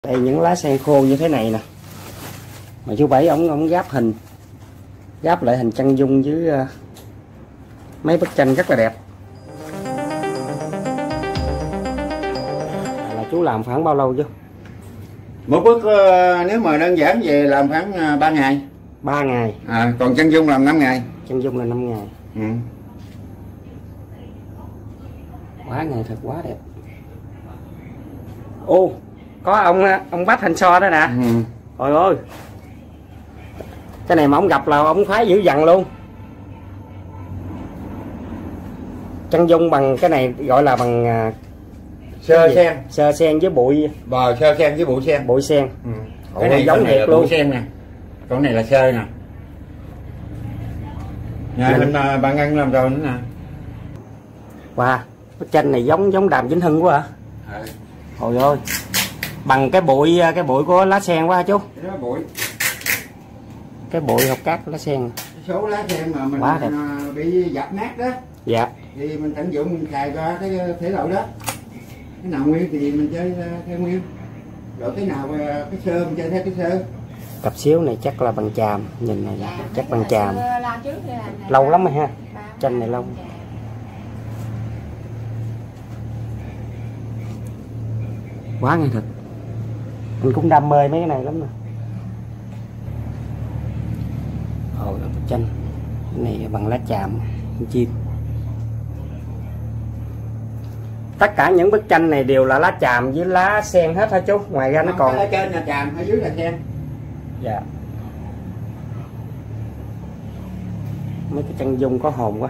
Đây những lá sen khô như thế này nè, mà chú Bảy ổng gáp hình, gáp lại hình chân dung với mấy bức tranh rất là đẹp. Là chú làm khoảng bao lâu chứ? Một bức nếu mà đơn giản về làm khoảng 3 ngày. 3 ngày. Còn chân dung làm 5 ngày. Chân dung là 5 ngày. Ừ. Quá ngày thật quá đẹp. Ô, có ông Bách Hành So đó nè. Ừ. Trời ơi, cái này mà ông gặp là ông phái dữ dằn luôn. Chân dung bằng cái này gọi là bằng Sơ sen. Sơ sen với bụi. Sơ sen với bụi sen. Bụi sen. Ừ. Cái này giống thiệt luôn. Bụi sen nè. Còn này là sơ nè. Nhà mình bạn ăn làm rồi nữa nè. Wow, bức tranh này giống Đàm Vĩnh Hưng quá hả? Ừ. Trời ơi, bằng cái bụi của lá sen quá hả chú? Cái đó bụi. Cái bụi hộp cát của lá sen. Số lá sen mà mình bị dập nát đó. Dạ. Thì mình tận dụng mình xài ra cái thể loại đó. Cái nào nguyên thì mình chơi theo nguyên. Rồi cái nào cái sơ mình chơi theo cái sơ. Cặp xíu này chắc là bằng chàm, nhìn này là chắc bằng chàm. Lâu lắm rồi ha. Tranh này lâu. Quá nghệ thuật. Mình cũng đam mê mấy cái này lắm nè. Ôi bức tranh. Cái này bằng lá chàm con chim. Tất cả những bức tranh này đều là lá chàm với lá sen hết hả chú? Ngoài ra nó còn ở trên là chàm, ở dưới là sen. Dạ. Mấy cái chân dung có hồn quá.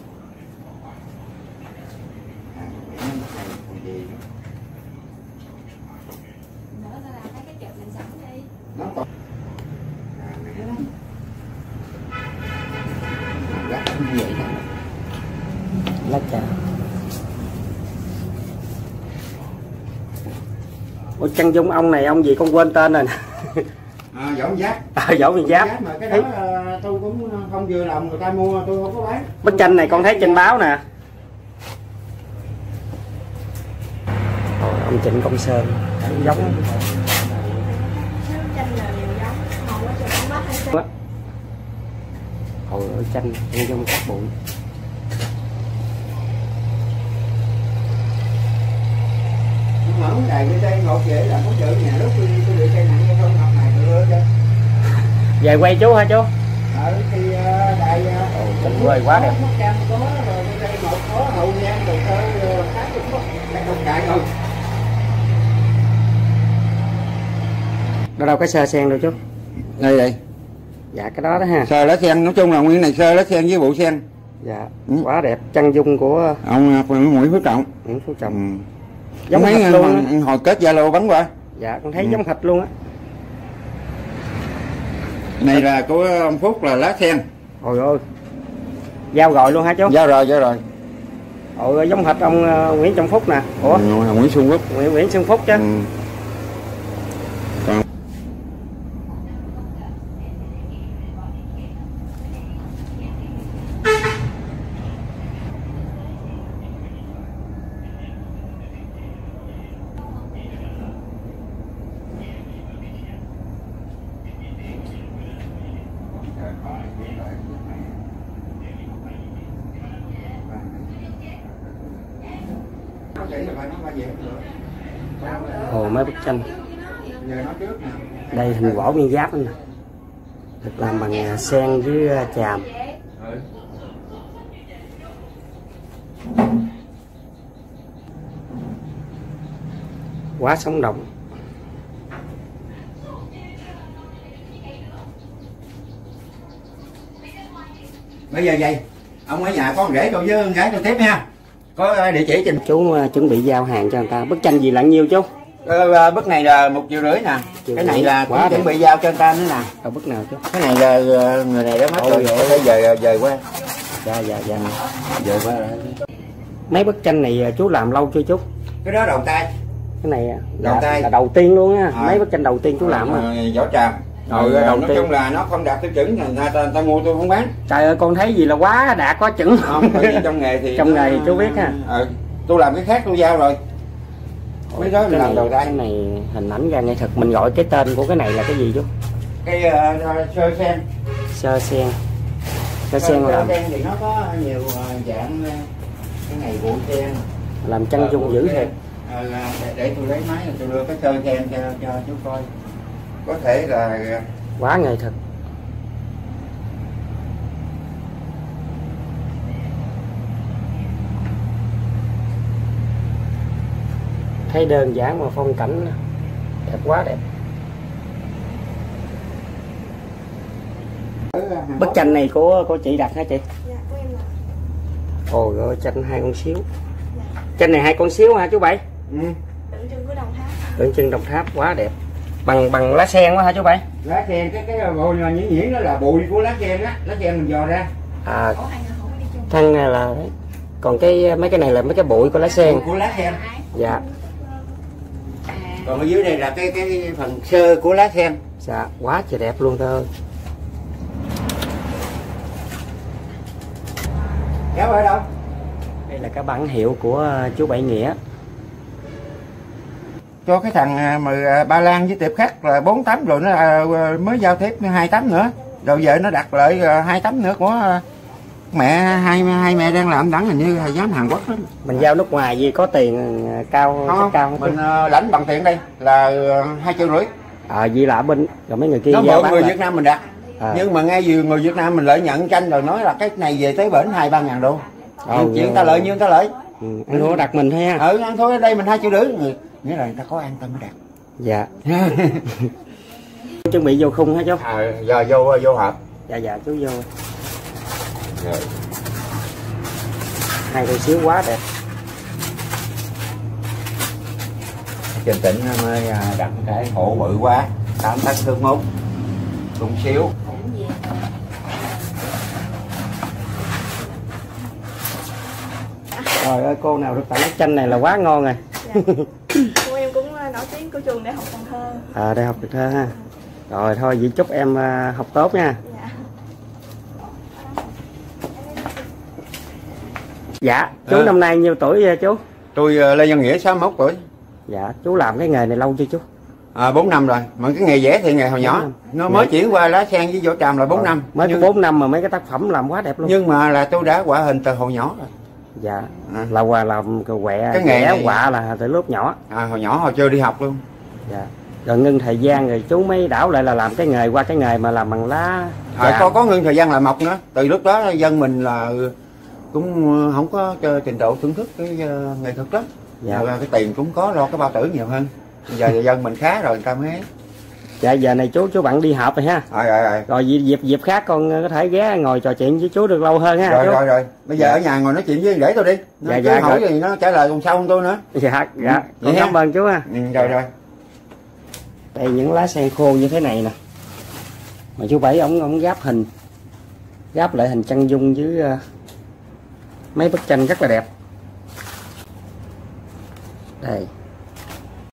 Lá chàm. Ủa chân dung ông này ông gì con quên tên rồi nè. Võ Nguyên Giáp. Võ Nguyên Giáp. Mà cái đó tôi cũng không vừa lòng người ta mua, tôi không có bán. Bức tranh này con thấy trên báo nè. Ông Trịnh Công Sơn giống. Ôi ơi tranh dung cát bụi. Mở đài cái đây ngột dễ là có chữ nhà lúc tôi bị tai nạn giao thông học này tôi chứ. Về quay chú hả chú? Thì đài tình quê quá đẹp. Có rồi đây một có Hậu Giang rồi tới khác cũng có đây không chạy rồi. Đó đâu cái sơ sen đâu chú? Đây đây. Dạ cái đó đó ha. Sơ lá sen, nói chung là nguyên này sơ lá sen với bộ sen. Dạ. Quá đẹp, chân dung của ông Nguyễn Phú Trọng. Nguyễn Phú Trọng. Ừ. Giống hệt luôn. Hồi kết Zalo bắn qua. Dạ con thấy giống hệt luôn á. Này là của ông Phúc là lá sen. Ôi ơi. Giao gọi luôn hả chú? Giao rồi, giao rồi. Ôi ơi, giống hệt ông Nguyễn Trọng Phúc nè. Ủa? Nguyễn Xuân Phúc. Nguyễn Xuân Phúc chứ. Ừ. Còn Ồ mấy bức tranh. Đây hình Võ Nguyên Giáp nè. Được làm bằng sen với chàm. Quá sống động. bây giờ vậy ông ở nhà con rể tôi với con gái tôi tiếp nha, có địa chỉ trên. Chú chuẩn bị giao hàng cho người ta. Bức tranh gì là nhiêu chú? Bức này là 1,5 triệu nè. Cái này là cũng chuẩn bị giao cho người ta nữa nè. Bức nào chú? Cái này là người này đã mất rồi, phải về qua. Dạ Về qua. Mấy bức tranh này chú làm lâu chưa chú? Cái đó đầu tay. Cái này đầu tay là đầu tiên luôn á. Mấy bức tranh đầu tiên chú làm á. Võ Tràm. Nói chung là nó không đạt tiêu chuẩn, người ta mua tôi không bán. Trời ơi con thấy gì là quá đạt quá chuẩn. Không, bởi vì trong nghề thì trong nghề thì chú biết ha. Tôi làm cái khác tôi giao rồi. Mấy đó là lần đầu cái tay. này hình ảnh ra nghệ thuật. Mình gọi cái tên của cái này là cái gì chú? Cái sơ sen. Sơ sen. Sơ sen làm thì nó có nhiều dạng. Cái này bụi sen làm chân dung dữ thiệt. để tôi lấy máy rồi tôi đưa cái sơ sen cho chú coi. Có thể là Quá nghệ thuật. Thấy đơn giản mà phong cảnh đẹp quá đẹp. Bức tranh này của chị đặt hả chị? Dạ, của em là. Ồ rồi tranh 2 con xíu. Tranh này 2 con xíu hả chú Bảy? ừ. Tượng trưng của Đồng Tháp. Tượng trưng Đồng Tháp quá đẹp. Bằng lá sen quá hả chú Bảy? Lá sen cái bụi mà nhuyễn đó là bụi của lá sen á, lá sen mình dò ra. À, Ủa, hai người không có đi chung. thân này là còn mấy cái này là mấy cái bụi của lá sen. Bụi của lá sen. Dạ. Còn ở dưới đây là cái phần sơ của lá sen. Dạ, quá trời đẹp luôn thôi. Kéo ở đâu? Đây là cái bản hiệu của chú Bảy Nghĩa. Cho cái thằng mà Ba Lan với tiệp khắc là 4 tấm rồi nó mới giao tiếp 2 tấm nữa. Rồi giờ nó đặt lại 2 tấm nữa của mẹ hai mẹ đang làm đẳng hình như là giám Hàn Quốc lắm. Mình giao nước ngoài gì có tiền cao Không, cao không? mình lãnh bằng tiền đây là 2,5 triệu. Vì là ở bên rồi mấy người kia Nó giao mượn người lại. Việt Nam mình đặt. Nhưng mà ngay vừa người Việt Nam mình lợi nhận tranh rồi nói là cái này về tới bển 2-3 ngàn đô. Chuyện ta lợi nhiêu ta lợi. Anh thua đặt mình thôi ha. Ăn thôi ở đây mình 2,5 triệu. Nghĩa là người ta có an tâm mới đặt. Dạ. Chuẩn bị vô khung hả chú? Giờ vô hộp. Dạ dạ chú vô. Rồi. 2 con xíu quá đẹp. Trên tỉnh mới đặt cái hộ bự quá 8 tấc thương mốt cũng xíu. Trời ơi cô nào được tặng bức tranh này là quá ngon rồi. Dạ. Cô em cũng nổi tiếng của trường Đại học Cần Thơ. Đại học Cần Thơ ha. Rồi thôi vậy chúc em học tốt nha. Dạ. Dạ chú năm nay nhiêu tuổi vậy chú? Tôi Lê Văn Nghĩa 61 tuổi. Dạ chú làm cái nghề này lâu chưa chú? 4 năm rồi. Mà cái nghề vẽ thì nghề hồi nhỏ. Nó mới chuyển qua lá sen với vỏ tràm là 4 năm. Mới có 4 năm mà mấy cái tác phẩm làm quá đẹp luôn. Nhưng mà là tôi đã họa hình từ hồi nhỏ rồi. Dạ. Là quà làm quẹ cái nghề vẽ họa là từ lúc nhỏ. Hồi nhỏ hồi chưa đi học luôn. Dạ. Rồi ngưng thời gian rồi chú mới đảo lại là làm cái nghề qua cái nghề mà làm bằng lá. Có ngưng thời gian là mộc nữa. Từ lúc đó dân mình là cũng không có trình độ thưởng thức cái nghệ thuật đó. Dạ. Cái tiền cũng có lo cái bao tử nhiều hơn. Giờ dân mình khá rồi người ta mới. Dạ giờ này chú bạn đi họp rồi ha. Rồi dịp khác con có thể ghé ngồi trò chuyện với chú được lâu hơn ha. Rồi. Bây giờ ở nhà ngồi nói chuyện với để tôi đi. Dạ hỏi gì nó trả lời còn sau không tôi nữa. Dạ. Con cảm ơn chú ha. Rồi. Đây những lá sen khô như thế này nè. Mà chú Bảy ổng gáp lại hình chân dung với mấy bức tranh rất là đẹp. Đây.